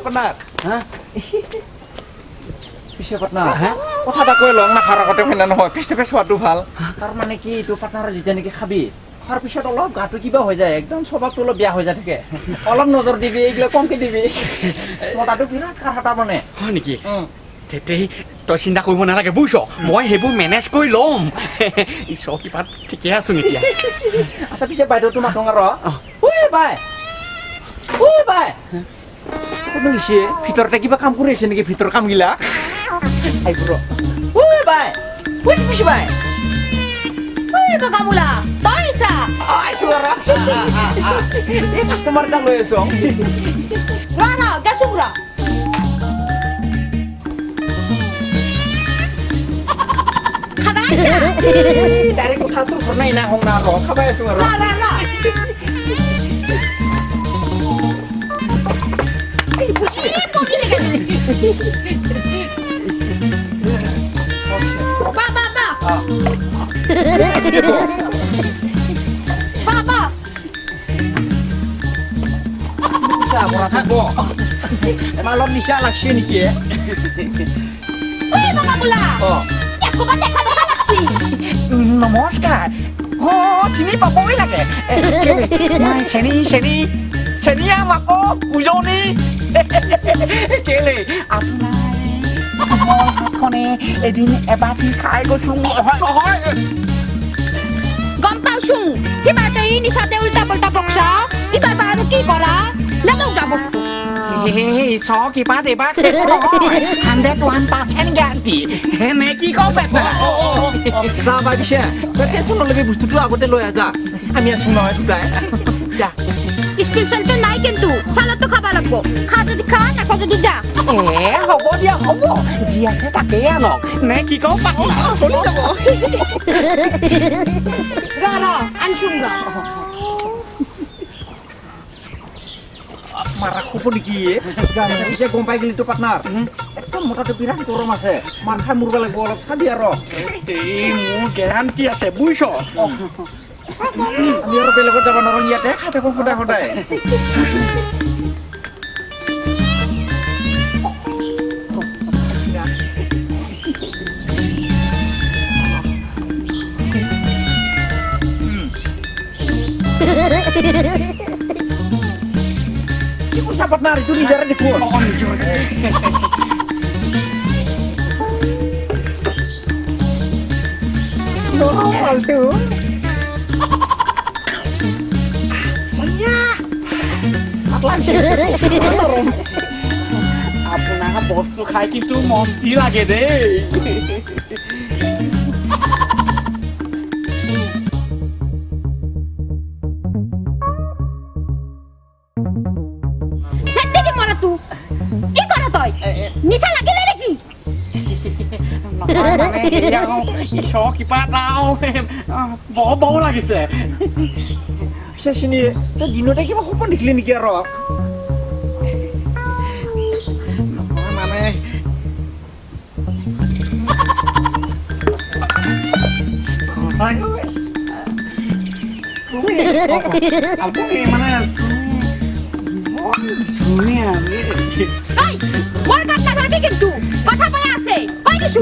partner. Hah? Bisa partner. কথা এটা কৈ লং না খাৰ আগতে হয়না নহয় ফেস টু ফেস হোৱাটো ভাল তাৰ মানে কি এইটো পাৰ্টনাৰ যেতিয়া নেকি খাবি খোৱাৰ পিছত অলপ গাটো কিবা হৈ যায় একদম স্বভাৱটো অলপ বেয়া হৈ যায় থাকে অলপ নজৰ দিবি এইগিলা কমকে দিবি মতাটো বিৰাট কাঢ়াটা মানে হয় নেকি তেতেই তই চিন্তা কৰিব নালাগে বুইছ মই সেইবোৰ মেনেজ কৰি ল'ম ঈশ্বৰ কিপাত ঠিকে আছো এতিয়া আচ্ছা পিছে বাইদেউ তোমাক ডঙাৰ ঐ বাই কোন হৈছে ভিতৰতে কিবা কাম কৰি আছে নেকি ভিতৰ কামগিলা আইবুৰ ঐ বাই পিছে বাই Kakamula, paisa. Ay, suara. Ini customer dah loh esok. Rana, gasura. Kabaisa. Dari kota tu pernah ina hong naro, kabaisa suara. Rana. Papa. Bisa murah bo. Malon bisa laksi nih ya. Wih, Kakamula. Oh. Ya, aku kan dekhan laksi. নমস্কাৰ চিনি পাবই লাগে মই চেনি আকৌ উজনি কেলে আপোনাৰ এদিন এবাটি খাই গৈছো নহয় গম পাওছো কিবা তই নিচাতে উল্টা পল্টা বকছা কিবা আৰু কি কৰা নামক বস্তু ঈশ্বৰ কিবা দেবা 101% গ্যাৰান্টি নে কি কওঁ বেটা যা বাই পিছে তই টেনচন নলবি বস্তুটো আগতে লৈ আজা আমি আছো নহয় দুটাই যা স্পেশালটো নাই কিন্তু সালাদটো খাবা লাগবো খা যদি খা না খা যদি যা হ'ব দিয়া হ'ব যি আছে তাকেই আনক নে কি কওঁ পাতি চলি যাব ৰ আনছুংগা মাৰা খুব নেকি গানে পিছে গম পাই গলি তো পাৰ্টনাৰ একদম মোটাটো বিৰাট গৰম আছে মাৰ খাই মুৰবা লাগিব অলপ চাবি আৰু এই মোৰ গ্যাৰান্টি আছে বুইছ আমি আৰু বেলেগত যাব নোৱাৰো ইয়াতে খাই থাকো সদায় কি কৈছা পাৰ্টনাৰ এইটো নিজৰে দেখো ফালতু আপোনাৰ বস্তু খাই কিন্তু মস্তি লাগে দেই সত্যি মৰা তু কি কৰা তই নিচা লাগিলে নেকি ঈশ্বৰ কিবা এটা বৰ লাগিছে চেচিনি তই দিনতে কিবা সপোন দেখিলি নেকি আৰু মানে আপুনি মানে ধুনীয়া মোৰ কথা ভাবি কিন্তু কথা কৈ আছে কৈ দিছো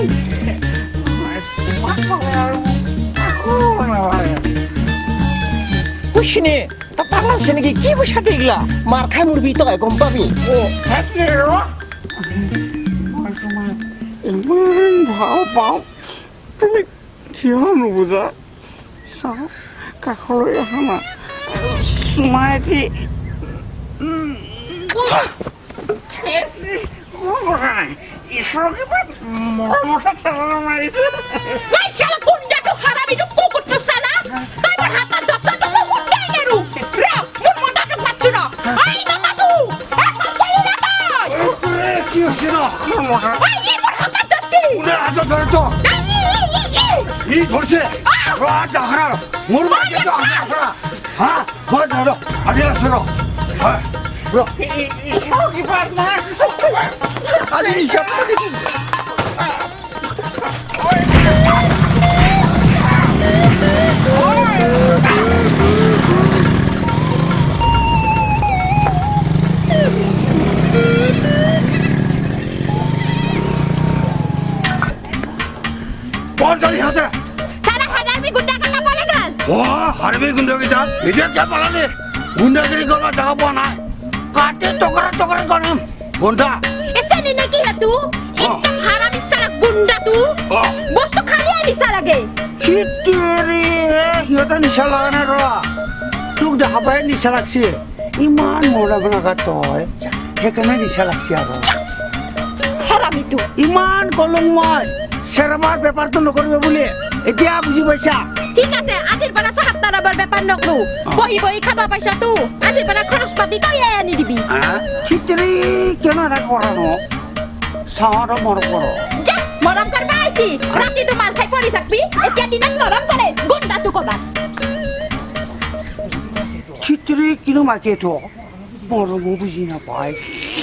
কুছিনি তা পাগলা আছে নেকি কি বসাটো এগুলা মার খাই মুরবি তো গম পাবি ও থাকে মই তোমাক ইমান ভাল পাওঁ তুমি কিয় নুবুজা চাওঁ কাষলৈ অহা না চুমা এটি ঈশ্বৰ কিবা মৰমতে ঠেলা মাৰিছে নাই চালা কুণ্ডাটো হাৰামিটো কুকুৰটো চালা তই মোৰ হাতত দছটো কুকুৰটাই নেৰু ৰ মোৰ মতাটো পাচ্ছ না আই মামাটো কি হৈছে ন আই ই মোৰ হাতত দছটি কোনে হাতত ধৰিছ ই ধৰিছে মোৰ মাইকে হা মই ধৰ আদি আছো ৰ ঈশ্বৰ কিবা নাই আদি ঈশ্বৰ দে সারা হারামি গুন্ডা কাটা বলে না ও হারবি গুন্ডাগিটা এটা কে পালালে গুন্ডাগিরি করবার জায়গা পাওয়া নাই কাটে টকরা করম গুন্ডা এসে নি নাকি হাতু একদম হারামি সারা গুন্ডা তু বস্তু খালি আনিসা লাগে চিতেরে হিয়টা নিশা লাগানে রা তোক দেখাবাই নিশা লাগছে ইমান মরা বনা তয় সেইকাৰণে নিশা লাগছে আৰু হারামি তু ইমান কলম মই চেৰমাৰ বেপাৰটো নকৰিব বুলি এতিয়া বুজি পাইছা ঠিক আছে আজিৰ পৰা সাতটাৰ বেপাৰ নকৰো বহি বহি খাবা পাইছা তু আজিৰ পৰা খৰচ পাতি তই আনি দিবি চিতেৰে কেন এটা কৰা ন চাহৰ মৰম কৰ যা মৰম কৰবা আইছি ৰাতি তো মাল খাই পৰি থাকবি এতিয়া দিনত মৰম কৰে গুন্ডা তু কবা চিতেৰে কিনো মাকে তো মৰম বুজি নাপায়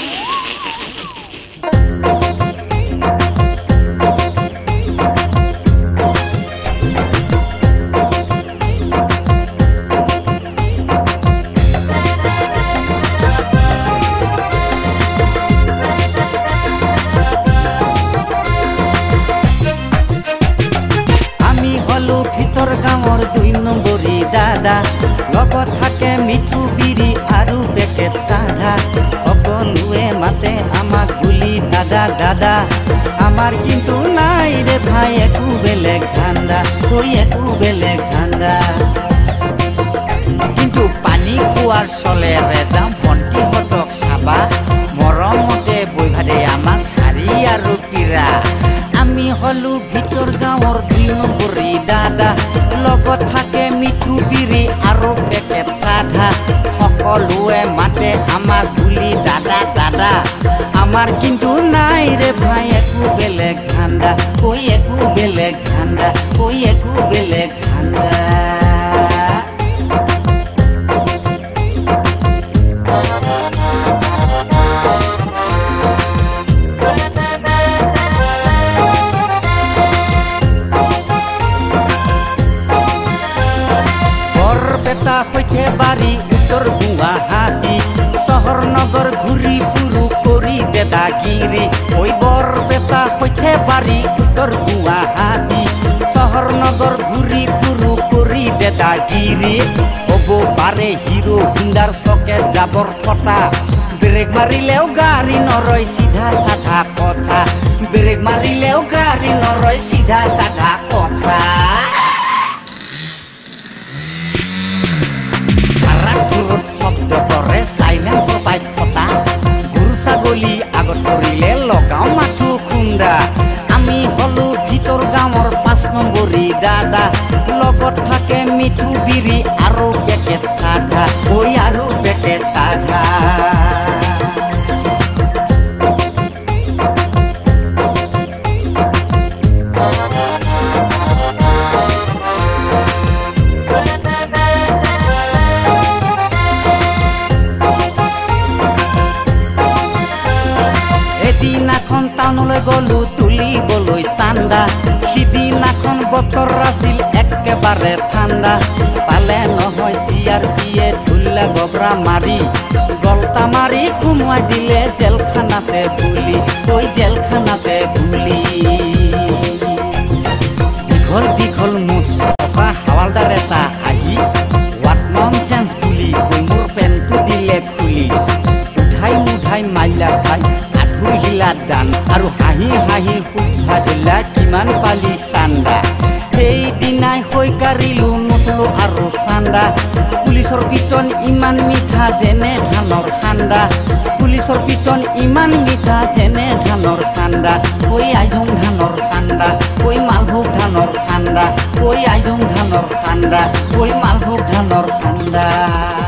ভিতৰ গাঁৱৰ 2 নম্বৰী দাদা লগত থাকে মিঠু বিৰি আৰু পেকেট চাধা সকলোৱে মাতে আমাক বুলি দাদা দাদা আমাৰ কিন্তু নাই ৰে ভাই একো বেলেগ ধান্দা তই একো বেলেগ ধান্দা কিন্তু পানী খোৱাৰ চলে ৰে দাম ভণ্টি হতক চাবা মৰমতে বৈ ভাদে আমাক হাৰি আৰু পিৰা আমি হলো ভিতৰ গাঁৱৰ 2 নম্বৰী দাদা লগত থাকে মিঠু বিৰি আৰু পেকেট চাধা সকলোৱে মাতে আমাক বুলি দাদা দাদা আমাৰ কিন্তু নাই ৰে ভাই একো বেলেগ ধান্দা কৈ একো বেলেগ ধান্দা কৈ একো বেলেগ ধান্দা সৈতে বাৰী উত্তৰ গুৱাহাটী চহৰ নগৰ ঘূৰি ফুৰো কৰি দাদাগিৰি ঐ বৰপেটা সৈতে বাৰী উত্তৰ গুৱাহাটী চহৰ নগৰ ঘূৰি ফুৰো কৰি দাদাগিৰি হ'ব পাৰে হিৰো হুণ্ডাৰ চকে যাবৰ কথা ব্ৰেক মাৰিলেও গাড়ী নৰয় চিধা চাধা কথা ব্ৰেক মাৰিলেও গাড়ী নৰয় চিধা চাধা কথা শব্দ কৰে সাইলেন্সৰ পাইপ ফটা গৰু ছাগলী আগত পৰিলে লগাও মাথো খুন্দা আমি হলো ভিতৰ গাঁৱৰ 5 নম্বৰী দাদা লগত থাকে মিঠু বিৰি আৰু পেকেট চাধা ঐ আৰু পেকেট চাধা সিদিনাখন টাউনলৈ গলো তুলিবলৈ চান্দা সিদিনাখন বতৰ আছিল একেবাৰে ঠাণ্ডা পালে নহয় CRPয়ে ধুলা গবৰা মাৰি গলতা মাৰি সোমাই দিলে জেলখানাতে বুলি কৈ জেলখানাতে বুলি দীঘল মুচকা হাৱালদাৰ এটা আহি হোৱাট ননচেন্স বুলি কৈ মোৰ পেণ্টটো দিলে খুলি উঠাই মাইলা খাই হিলা দান আৰু হাঁহি হাঁহি সুধা দিলা কিমান পালি চান্দা সেইদিনাই হৈকাৰিলো নতলো আৰু চান্দা পুলিচৰ পিটন ইমান মিঠা যেনে ধানৰ খান্দা পুলিচৰ পিটন ইমান মিঠা যেনে ধানৰ খান্দা কৈ আইজং ধানৰ খান্দা কৈ মালভোগ ধানৰ খান্দা কৈ আইজং ধানৰ খান্দা কৈ মালভোগ ধানৰ খান্দা